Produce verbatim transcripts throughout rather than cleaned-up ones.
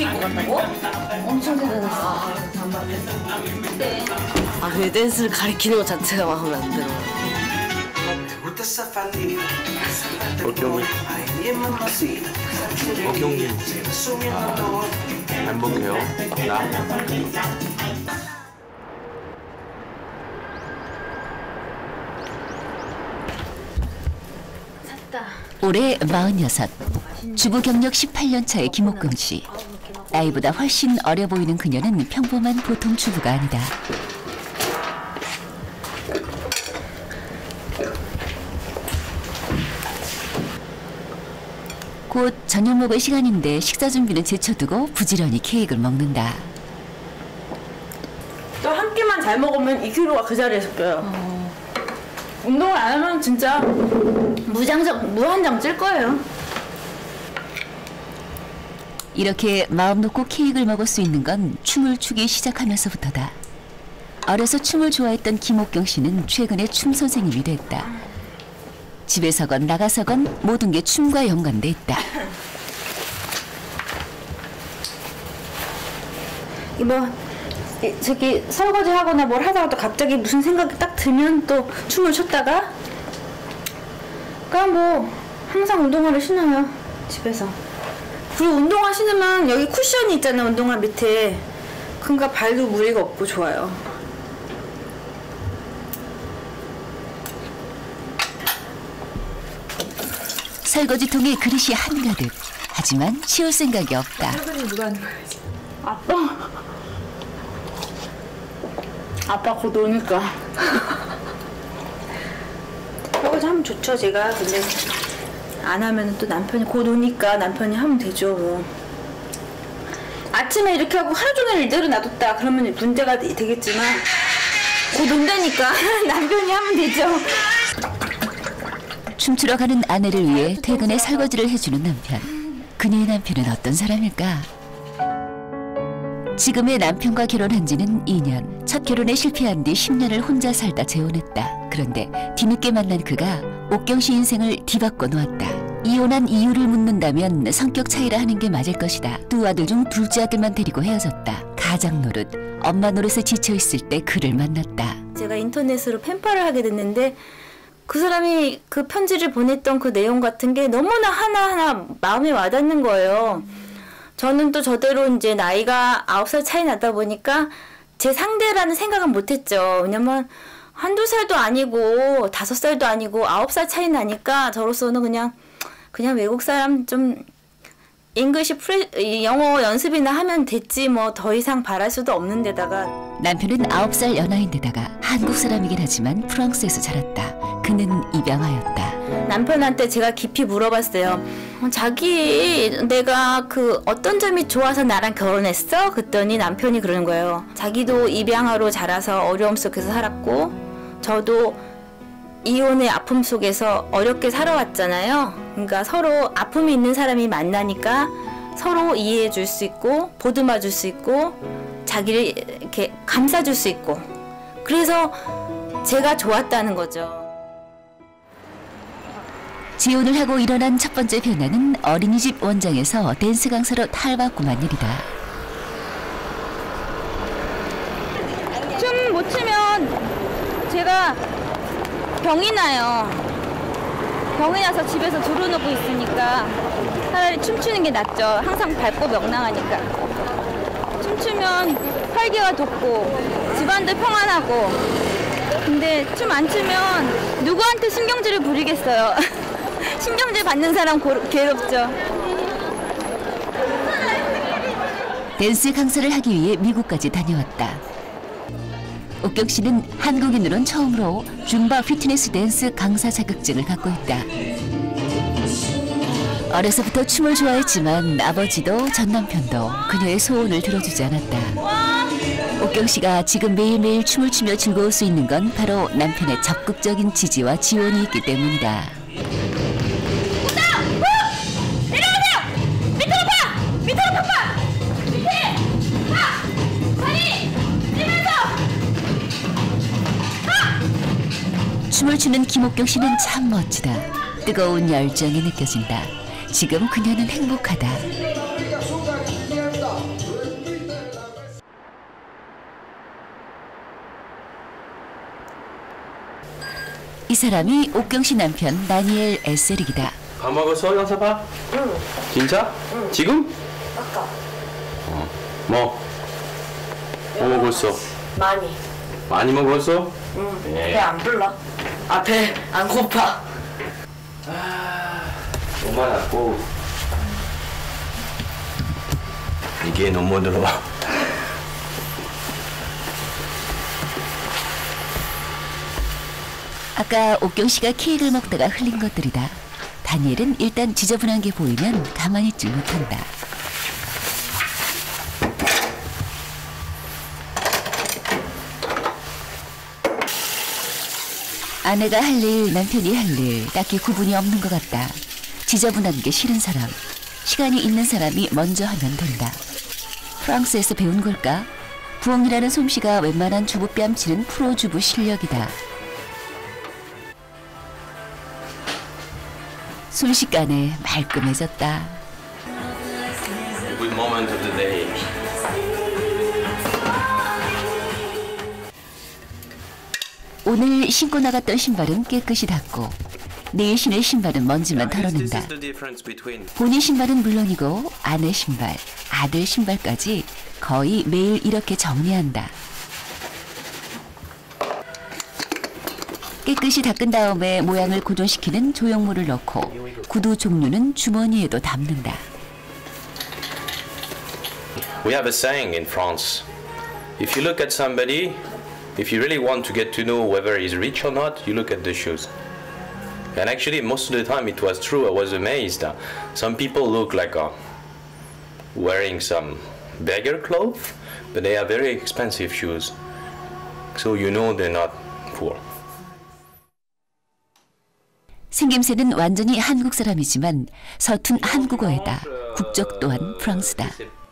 케이크 같다고? 엄청 대단했어. 아, 왜 댄스를 가리키는 것 자체가 마음에 안 들어. 어경이 어경이 아, 행복해요. 나 올해 마흔여섯, 주부 경력 십팔 년 차의 김옥경 씨. 나이보다 훨씬 어려 보이는 그녀는 평범한 보통 주부가 아니다. 곧 저녁 먹을 시간인데 식사 준비는 제쳐두고 부지런히 케이크를 먹는다. 또 한 끼만 잘 먹으면 이 킬로가 그 자리에서 껴요. 어... 운동을 안 하면 진짜 무장장, 무한장 찔 거예요. 이렇게 마음 놓고 케이크를 먹을 수 있는 건 춤을 추기 시작하면서부터다. 어려서 춤을 좋아했던 김옥경 씨는 최근에 춤 선생님이 됐다. 집에서건 나가서건 모든 게 춤과 연관돼 있다. 뭐 저기 설거지 하거나 뭘 하다가 또 갑자기 무슨 생각이 딱 들면 또 춤을 췄다가, 그러니까 뭐 항상 운동화를 신어요, 집에서. 그리고 운동화 신으면 여기 쿠션이 있잖아요, 운동화 밑에. 그러니까 발도 무리가 없고 좋아요. 설거지통에 그릇이 한가득. 하지만 치울 생각이 없다. 설거지 누가 하는 거야? 아빠. 아빠 곧 오니까. 설거지 하면 좋죠, 제가. 근데 안 하면 또 남편이 곧 오니까 남편이 하면 되죠, 뭐. 아침에 이렇게 하고 하루 종일 이대로 놔뒀다 그러면 문제가 되겠지만, 곧 온다니까 남편이 하면 되죠. 춤추러 가는 아내를 위해 퇴근에 설거지를 해주는 남편. 그녀의 남편은 어떤 사람일까? 지금의 남편과 결혼한 지는 이 년. 첫 결혼에 실패한 뒤 십 년을 혼자 살다 재혼했다. 그런데 뒤늦게 만난 그가 옥경 씨 인생을 뒤바꿔 놓았다. 이혼한 이유를 묻는다면 성격 차이라 하는 게 맞을 것이다. 두 아들 중 둘째 아들만 데리고 헤어졌다. 가장 노릇, 엄마 노릇에 지쳐있을 때 그를 만났다. 제가 인터넷으로 펜팔을 하게 됐는데 그 사람이 그 편지를 보냈던 그 내용 같은 게 너무나 하나하나 마음에 와닿는 거예요. 저는 또 저대로 이제 나이가 아홉 살 차이 나다 보니까 제 상대라는 생각은 못했죠. 왜냐면 한두 살도 아니고 다섯 살도 아니고 아홉 살 차이 나니까 저로서는 그냥 그냥 외국 사람 좀 잉글리시 프레, 영어 연습이나 하면 됐지 뭐 더 이상 바랄 수도 없는 데다가. 남편은 아홉 살 연하인데다가 한국 사람이긴 하지만 프랑스에서 자랐다. 그는 입양하였다. 남편한테 제가 깊이 물어봤어요. 자기 내가 그 어떤 점이 좋아서 나랑 결혼했어? 그랬더니 남편이 그러는 거예요. 자기도 입양아로 자라서 어려움 속에서 살았고 저도 이혼의 아픔 속에서 어렵게 살아왔잖아요. 그러니까 서로 아픔이 있는 사람이 만나니까 서로 이해해 줄 수 있고 보듬어 줄 수 있고 자기를 이렇게 감싸 줄 수 있고 그래서 제가 좋았다는 거죠. 지혼을 하고 일어난 첫 번째 변화는 어린이집 원장에서 댄스 강사로 탈바꿈한 일이다. 춤 못 추면 제가 병이 나요. 병이 나서 집에서 들어놓고 있으니까 차라리 춤추는 게 낫죠. 항상 밝고 명랑하니까. 춤추면 활기가 돋고 집안도 평안하고. 근데 춤 안 추면 누구한테 신경질을 부리겠어요. 신경질 받는 사람 고, 괴롭죠. 댄스 강사를 하기 위해 미국까지 다녀왔다. 옥경 씨는 한국인으론 처음으로 줌바 피트니스 댄스 강사 자격증을 갖고 있다. 어려서부터 춤을 좋아했지만 아버지도 전 남편도 그녀의 소원을 들어주지 않았다. 옥경 씨가 지금 매일매일 춤을 추며 즐거울 수 있는 건 바로 남편의 적극적인 지지와 지원이 있기 때문이다. 춤을 추는 김옥경 씨는 참 멋지다. 뜨거운 열정이 느껴진다. 지금 그녀는 행복하다. 이 사람이 옥경 씨 남편 다니엘 에세릭이다. 밥 먹었어, 현섭아? 응. 진짜? 응. 지금? 아까. 어. 뭐? 뭐 먹었어? 많이. 많이 먹었어? 응. 네. 배 안 불러? 아, 배 안 고파. 너무 많았고 이게 너무 들어와. 아까 옥경 씨가 케이크를 먹다가 흘린 것들이다. 다니엘은 일단 지저분한 게 보이면 가만히 있지 못한다. 아내가 할 일, 남편이 할 일 딱히 구분이 없는 것 같다. 지저분한 게 싫은 사람, 시간이 있는 사람이 먼저 하면 된다. 프랑스에서 배운 걸까? 부엌이라는 솜씨가 웬만한 주부 뺨치는 프로 주부 실력이다. 순식간에 말끔해졌다. Good moment of the day. 오늘 신고 나갔던 신발은 깨끗이 닦고 내일 신을 신발은 먼지만 털어낸다. 본인 신발은 물론이고 아내 신발, 아들 신발까지 거의 매일 이렇게 정리한다. 깨끗이 닦은 다음에 모양을 고정시키는 조형물을 넣고 구두 종류는 주머니에도 담는다. We have a saying in France. If you look at somebody, if you really want to get to know whether he's rich or not, you look at the shoes. And actually, most of the time it was true. I was amazed. Some people look like uh, wearing some beggar clothes, but they are very expensive shoes. So you know they're not poor. 생김새는 완전히 한국 사람이지만 서툰 한국어에다 국적 또한 프랑스다.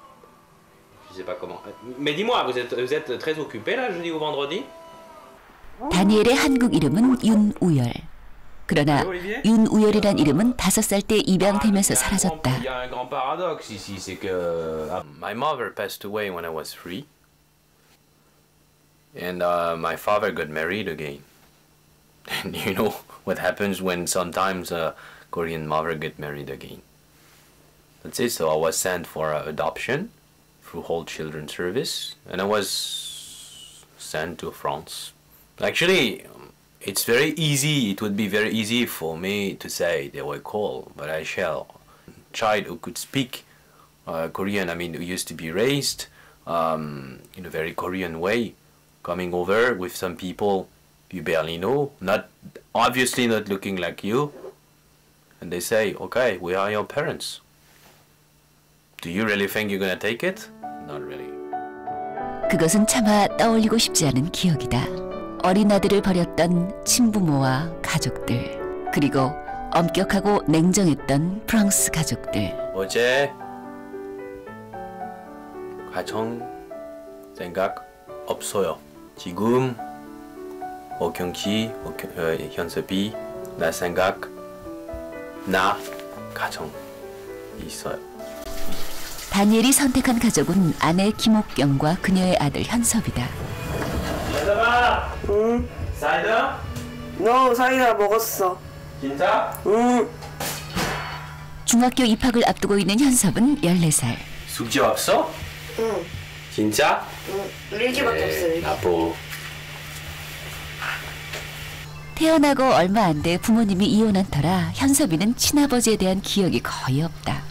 Mais dis-moi, vous êtes, vous êtes très occupé là, jeudi ou vendredi? 다니엘의 한국 이름은 윤우열. 그러나 윤우열이란 이름은 다섯 살 때 입양되면서 사라졌다. Il y a un grand paradoxe ici, c'est que my mother passed away when I was three, and uh, my father got married again. And you know what happens when sometimes a Korean mother get married again. That's it. So I was sent for uh, adoption through Whole Children Service, and I was sent to France. Actually, it's very easy. It would be very easy for me to say they were cool, but I shall. Child who could speak uh, Korean. I mean, who used to be raised um, in a very Korean way, coming over with some people you barely know, not obviously not looking like you, and they say, "Okay, we are your parents. Do you really think you're gonna take it? Not really." 그것은 차마 떠올리고 싶지 않은 기억이다. 어린 아들을 버렸던 친부모와 가족들, 그리고 엄격하고 냉정했던 프랑스 가족들. 어제 가정 생각 없어요. 지금 옥경 씨, 옥경, 어, 현섭이 나 생각 나 가정 있어요. 다니엘이 선택한 가족은 아내 김옥경과 그녀의 아들 현섭이다. 현섭아! 응. 사이다? 너 사이다 먹었어. 진짜? 응. 중학교 입학을 앞두고 있는 현섭은 열네 살. 숙제 없어? 응. 진짜? 응. 일기밖에 없어. 일기. 나보. 태어나고 얼마 안 돼 부모님이 이혼한 터라 현섭이는 친아버지에 대한 기억이 거의 없다.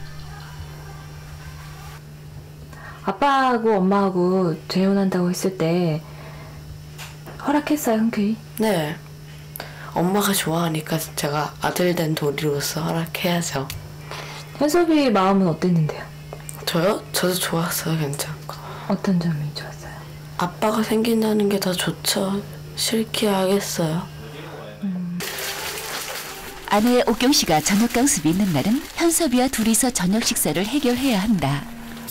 아빠하고 엄마하고 재혼한다고 했을 때 허락했어요, 흔쾌히? 네. 엄마가 좋아하니까 제가 아들 된 도리로서 허락해야죠. 현섭이 마음은 어땠는데요? 저요? 저도 좋았어요. 괜찮고. 어떤 점이 좋았어요? 아빠가 생긴다는 게 더 좋죠. 싫게 하겠어요. 음. 아내 옥경 씨가 저녁 강습이 있는 날은 현섭이와 둘이서 저녁 식사를 해결해야 한다.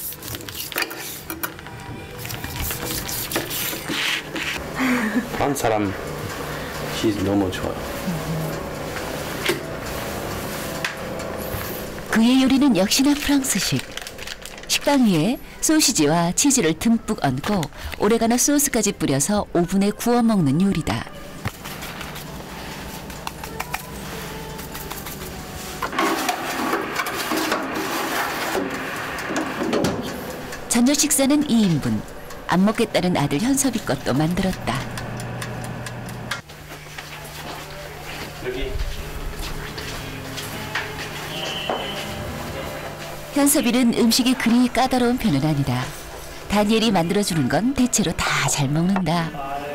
한 사람 너무 좋아요. 그의 요리는 역시나 프랑스식. 식빵 위에 소시지와 치즈를 듬뿍 얹고 오레가노 소스까지 뿌려서 오븐에 구워 먹는 요리다. 저녁 식사는 이 인분. 안 먹겠다는 아들 현섭이 것도 만들었다. 여기. 현섭이는 음식이 그리 까다로운 편은 아니다. 다니엘이 만들어주는 건 대체로 다 잘 먹는다.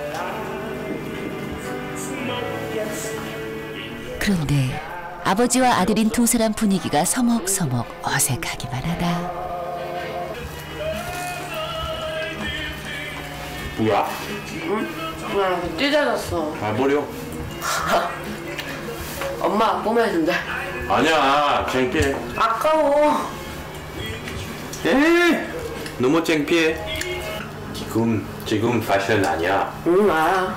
그런데 아버지와 아들인 두 사람 분위기가 서먹서먹 어색하기만 하다. 뭐야? 응? 찢어졌어. 아, 뭐려? 엄마 뽀매준대. 아니야, 창피해. 아까워. 에 너무 창피해. 지금, 지금 패션 아니야. 응, 알아.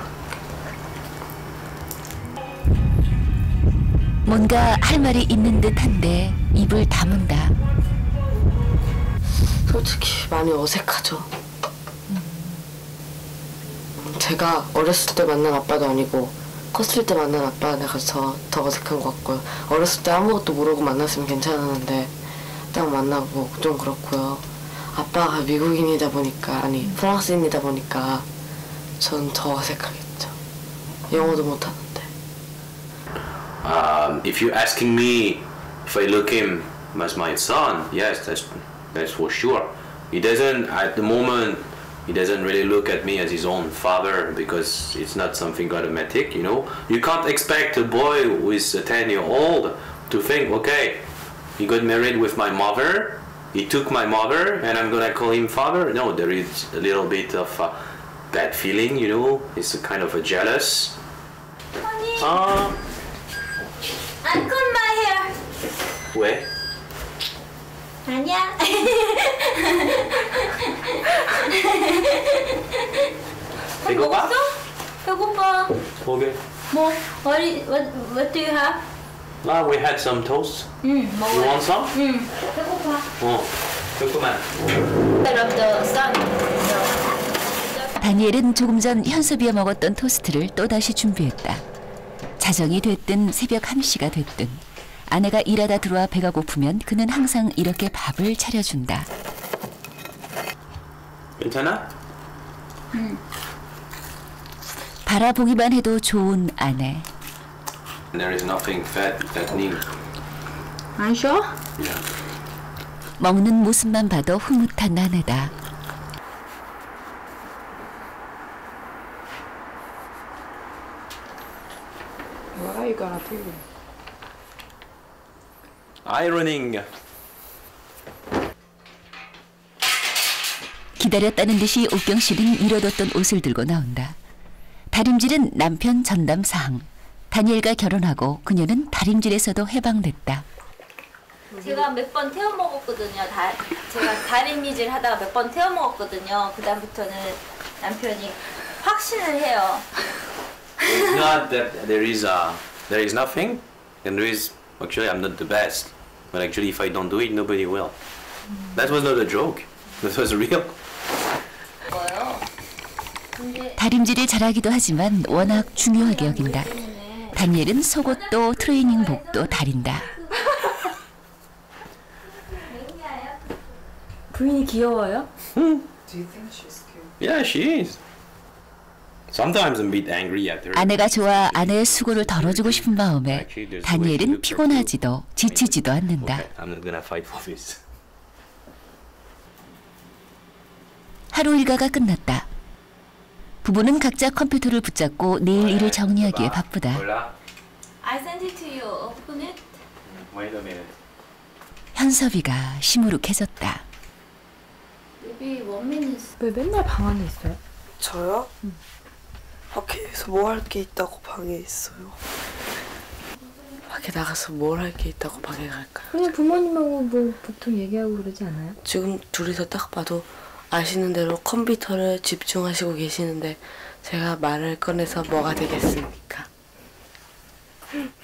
뭔가 할 말이 있는 듯한데 입을 다문다. 솔직히 많이 어색하죠. 제가 어렸을 때 만난 아빠도 아니고 컸을 때 만난 아빠가 내가 더, 더 어색한 것 같고요. 어렸을 때 아무것도 모르고 만났으면 괜찮았는데 딱 만나고 좀 그렇고요. 아빠가 미국인이다 보니까 아니 프랑스인이다 보니까 전 더 어색하겠죠. 영어도 못하는데. Um, if you're asking me if I look him as my son, yes, that's that's for sure. He doesn't at the moment. He doesn't really look at me as his own father because it's not something automatic, you know. You can't expect a boy who is a ten-year-old to think, okay, he got married with my mother, he took my mother, and I'm gonna call him father. No, there is a little bit of a bad feeling, you know. It's a kind of a jealous. Honey, Ah, I cut my hair. 왜? 아니야. 배고파? 배고파. Okay. 뭐? What, is, what, what do you have? Ah, we had some toast. 응, You 먹어요. want some? 응, 배고파. 어, 조금만. I love the sun. 다니엘은 조금 전 현섭이와 먹었던 토스트를 또다시 준비했다. 자정이 됐든 새벽 한 시가 됐든 아내가 일하다 들어와 배가 고프면 그는 항상 이렇게 밥을 차려준다. 괜찮아? 바라보기만 해도 좋은 아내. There is nothing fat that need. 안 쉬어? Yeah. 먹는 모습만 봐도 흐뭇한 아내다. What are you gonna do? Ironing. 기다렸다는 듯이 옥경 씨는 잃어뒀던 옷을 들고 나온다. 다림질은 남편 전담 사항. 다니엘과 결혼하고 그녀는 다림질에서도 해방됐다. 제가 몇 번 태워 먹었거든요. 다, 제가 다림질 하다가 몇 번 태워 먹었거든요. 그 다음부터는 남편이 확신을 해요. It's not that there is a, there is nothing, and there is actually I'm not the best, but actually if I don't do it, nobody will. That was not a joke. That was real. 뭐요? 근데 다림질을 잘하기도 하지만 워낙 중요하게 여긴다. 다니엘은 속옷도 트레이닝복도 다린다. 부인이 귀여워요? Yeah, she is. Sometimes I'm a bit angry at her. 아내가 좋아 아내의 수고를 덜어주고 싶은 마음에 다니엘은 피곤하지도 지치지도 않는다. Okay, I'm not gonna fight for this. 하루 일과가 끝났다. 부부는 각자 컴퓨터를 붙잡고 내일 일을 정리하기에 바쁘다. Hola. I sent it to you. Open it. Wait a minute. 현섭이가 시무룩해졌다. Maybe one minute. 왜 맨날 방 안에 있어요? 저요? 밖에서 뭐 할 게 있다고 방에 있어요. 밖에 나가서 뭘 할 게 있다고 방에 갈까요? 그냥 부모님하고 뭐 보통 얘기하고 그러지 않아요? 지금 둘이서 딱 봐도 아시는 대로 컴퓨터를 집중하시고 계시는데 제가 말을 꺼내서 뭐가 되겠습니까?